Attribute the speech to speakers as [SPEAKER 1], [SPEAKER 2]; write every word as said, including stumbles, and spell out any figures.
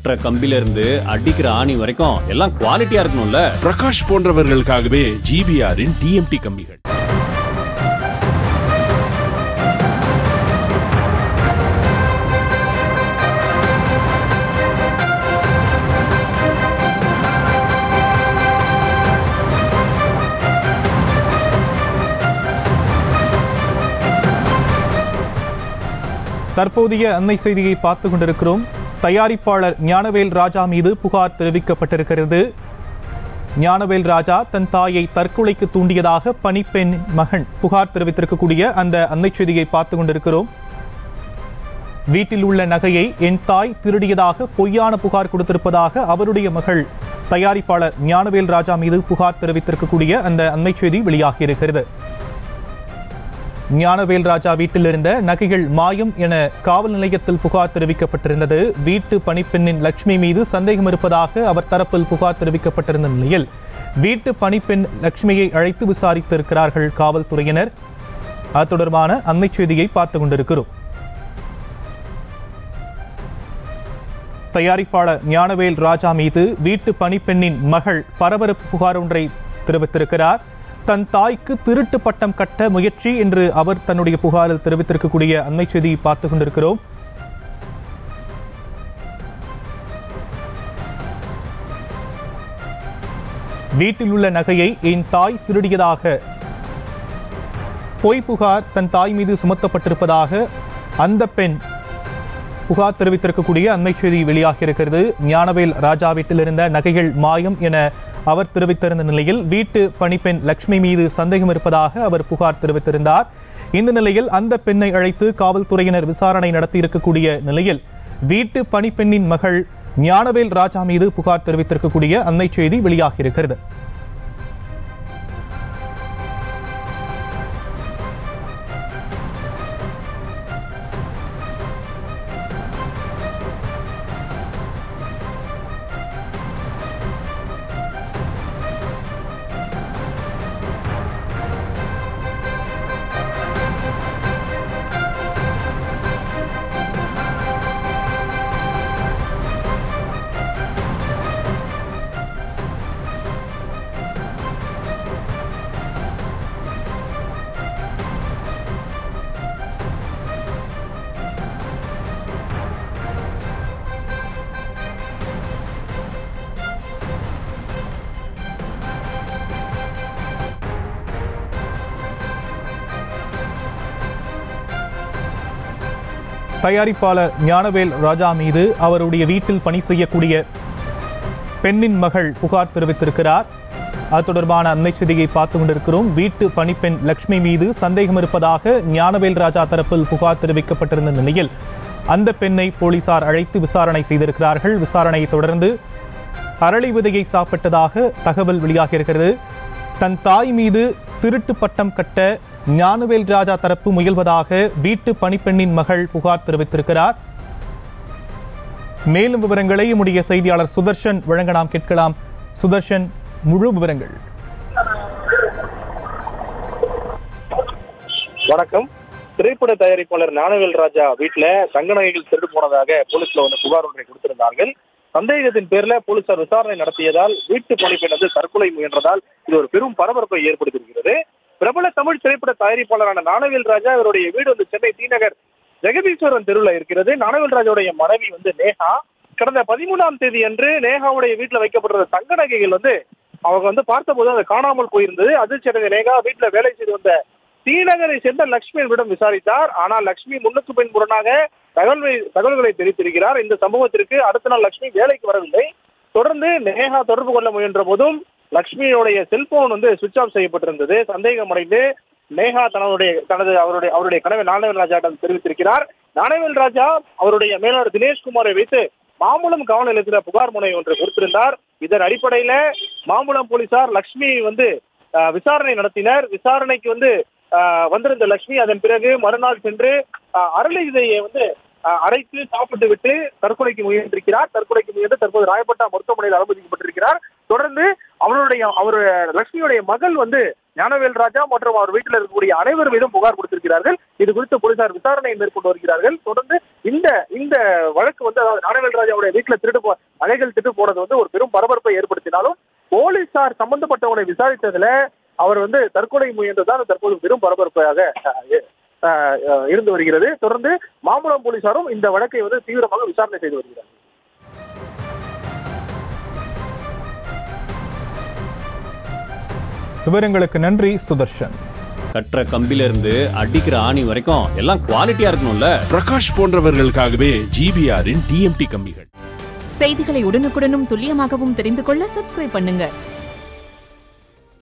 [SPEAKER 1] வெட்டுற கம்பில இருந்து அடிக்கிற ஆணி வரைக்கும் எல்லாம் குவாலிட்டியா இருக்கணும்ல.
[SPEAKER 2] பிரகாஷ் போன்றவர்களுக்காகவே ஜிபிஆரின் டிஎம்டி கம்பிகள்.
[SPEAKER 3] தற்போதைய அண்மை செய்தியை பார்த்துக் கொண்டிருக்கிறோம். தயாரிப்பாளர் ஞானவேல் ராஜா மீது புகார் தெரிவிக்கப்பட்டிருக்கிறது. ஞானவேல் ராஜா தன் தாயை தற்கொலைக்கு தூண்டியதாக பணிப்பெண் மகன் புகார் தெரிவித்திருக்கக்கூடிய அந்த அண்மை செய்தியை பார்த்துக் கொண்டிருக்கிறோம். வீட்டில் உள்ள நகையை என் தாய் திருடியதாக பொய்யான புகார் கொடுத்திருப்பதாக அவருடைய மகள் தயாரிப்பாளர் ஞானவேல் ராஜா மீது புகார் தெரிவித்திருக்கக்கூடிய அந்த அண்மை செய்தி வெளியாகியிருக்கிறது. ஞானவேல் ராஜா வீட்டில் இருந்த நகைகள் மாயம் என காவல் நிலையத்தில் புகார் தெரிவிக்கப்பட்டிருந்தது. வீட்டு பணிப்பெண்ணின் லட்சுமி மீது சந்தேகம் இருப்பதாக அவர் தரப்பில் புகார் தெரிவிக்கப்பட்டிருந்த நிலையில் வீட்டு பணிப்பெண் லட்சுமியை அழைத்து விசாரித்திருக்கிறார்கள் காவல்துறையினர். அது தொடர்பான அண்மை செய்தியை பார்த்துக் கொண்டிருக்கிறோம். தயாரிப்பாளர் ஞானவேல் ராஜா மீது வீட்டு பணிப்பெண்ணின் மகள் பரபரப்பு புகார் ஒன்றை தெரிவித்திருக்கிறார். தன் தாய்க்கு திருட்டு பட்டம் கட்ட முயற்சி என்று அவர் தன்னுடைய புகாரில் தெரிவித்திருக்கக்கூடிய அண்மை செய்தியை பார்த்துக் கொண்டிருக்கிறோம். வீட்டில் உள்ள நகையை என் தாய் திருடியதாக பொய் புகார் தன் தாய் மீது சுமத்தப்பட்டிருப்பதாக அந்த பெண் புகார் தெரிவித்திருக்கக்கூடிய அண்மை செய்தி வெளியாகியிருக்கிறது. ஞானவேல் ராஜா வீட்டில் இருந்த நகைகள் மாயம் என அவர் தெரிவித்திருந்த நிலையில் வீட்டு பணிப்பெண் லட்சுமி மீது சந்தேகம் இருப்பதாக அவர் புகார் தெரிவித்திருந்தார். இந்த நிலையில் அந்த பெண்ணை அழைத்து காவல்துறையினர் விசாரணை நடத்தியிருக்கக்கூடிய நிலையில் வீட்டு பணிப்பெண்ணின் மகள் ஞானவேல் ராஜா மீது புகார் தெரிவித்திருக்கக்கூடிய அண்மை செய்தி வெளியாகியிருக்கிறது. தயாரிப்பாளர் ஞானவேல் ராஜா மீது அவருடைய வீட்டில் பணி செய்யக்கூடிய பெண்ணின் மகள் புகார் தெரிவித்திருக்கிறார். அது தொடர்பான அண்மை செய்தியை பார்த்துக் கொண்டிருக்கிறோம். வீட்டு பணிப்பெண் லட்சுமி மீது சந்தேகம் இருப்பதாக ஞானவேல் ராஜா தரப்பில் புகார் தெரிவிக்கப்பட்டிருந்த நிலையில் அந்த பெண்ணை போலீசார் அழைத்து விசாரணை செய்திருக்கிறார்கள். விசாரணையை தொடர்ந்து அரளி விதையை சாப்பிட்டதாக தகவல் வெளியாகியிருக்கிறது. தன் தாய் மீது திருட்டு பட்டம் கட்ட ஞானவேல் ராஜா தரப்பு முயல்வதாக வீட்டு பணிப்பெண்ணின் மகள் புகார் தெரிவித்திருக்கிறார். மேலும் விவரங்களை நம்முடைய செய்தியாளர் சுதர்ஷன் வழங்க நாம் கேட்கலாம். சுதர்ஷன், முழு விவரங்கள்.
[SPEAKER 4] வணக்கம். திரைப்பட தயாரிப்பாளர் ஞானவேல் ராஜா வீட்டுல தங்க நகைகள் திருடு போனதாக போலீஸ்ல வந்து புகார் ஒன்றை கொடுத்திருந்தார்கள். சந்தேகத்தின் பேர்ல போலீசார் விசாரணை நடத்தியதால் வீட்டு பணிப்பெண் வந்து தற்கொலை முயன்றதால் இது ஒரு பெரும் பரபரப்பை ஏற்படுத்தியிருக்கிறது. பிரபல தமிழ் திரைப்பட தயாரிப்பாளரான ஞானவேல் ராஜா அவருடைய வீடு வந்து சென்னை தீநகர் ஜெகதீஸ்வரன் தெருவில் இருக்கிறது. ஞானவேல் ராஜாவுடைய மனைவி வந்து நேஹா கடந்த பதிமூணாம் தேதி அன்று நேஹாவுடைய வீட்டுல வைக்கப்பட்டிருந்த தங்க நகைகள் வந்து அவங்க வந்து பார்த்தபோது அது காணாமல் போயிருந்தது. அதிர்ச்சி அடைந்த நேஹா வீட்டுல வேலை செய்து வந்த தீநகரை சேர்ந்த லட்சுமியிடம் விசாரித்தார். ஆனால் லட்சுமி முன்னுக்கு பின் முரணாக தகவல்களை தகவல்களை தெரிவித்திருக்கிறார். இந்த சம்பவத்திற்கு அடுத்த நாள் லட்சுமி வேலைக்கு வரவில்லை. தொடர்ந்து நேஹா தொடர்பு கொள்ள முயன்ற போதும் லட்சுமியுடைய செல்போன் வந்து சுவிட்ச் ஆஃப் செய்யப்பட்டிருந்தது. சந்தேகம் அடைந்து நேஹா தன்னுடைய தனது அவருடைய அவருடைய கணவர் ஞானவேல் ராஜாவிடம் தெரிவித்திருக்கிறார். ஞானவேல் ராஜா அவருடைய மேலாளர் தினேஷ்குமாரை வைத்து மாம்பழம் காவல் நிலையத்தில் புகார் முனை ஒன்று கொடுத்திருந்தார். இதன் அடிப்படையில மாம்பழம் போலீசார் லட்சுமி வந்து விசாரணை நடத்தினர். விசாரணைக்கு வந்து வந்திருந்த லட்சுமி அதன் பிறகு மறுநாள் சென்று அரளி விதையை வந்து அரைத்து சாப்பிட்டு விட்டு தற்கொலைக்கு முயன்றிருக்கிறார். தற்கொலைக்கு முயன்று தற்போது ராயப்பட்டா மருத்துவமனையில் அனுமதிக்கப்பட்டிருக்கிறார். தொடர்ந்து அவருடைய அவருடைய லட்சுமியுடைய மகள் வந்து ஞானவேல் ராஜா மற்றும் அவர் வீட்டில் இருக்கக்கூடிய அனைவர் மீதும் புகார் கொடுத்திருக்கிறார்கள். இது குறித்து போலீசார் விசாரணை மேற்கொண்டு வருகிறார்கள். தொடர்ந்து இந்த இந்த வழக்கு வந்து அதாவது ஞானவேல் ராஜாவுடைய வீட்டில் திருட்டு போ நகைகள் திருட்டு போனது வந்து ஒரு பெரும் பரபரப்பை ஏற்படுத்தினாலும் போலீசார் சம்பந்தப்பட்டவங்களை விசாரித்ததுல அவர் வந்து தற்கொலை முயன்றதுதான் தற்போது பெரும் பரபரப்பாக இருந்து வருகிறது. தொடர்ந்து மாம்பலம் போலீசாரும் இந்த வழக்கை வந்து தீவிரமாக விசாரணை செய்து வருகிறார்கள்.
[SPEAKER 3] விவரங்களுக்கு நன்றி சுதர்ஷன்.
[SPEAKER 1] கற்ற கம்பில இருந்து அடிக்கிற ஆணி வரைக்கும் எல்லாம் குவாலிட்டியா இருக்கணும்ல.
[SPEAKER 2] பிரகாஷ் போன்றவர்களுக்காகவே ஜிபிஆரின் டிஎம்டி கம்பிகள்.
[SPEAKER 5] செய்திகளை உடனுக்குடனும் துல்லியமாகவும் தெரிந்து கொள்ள சப்ஸ்கிரைப் பண்ணுங்க.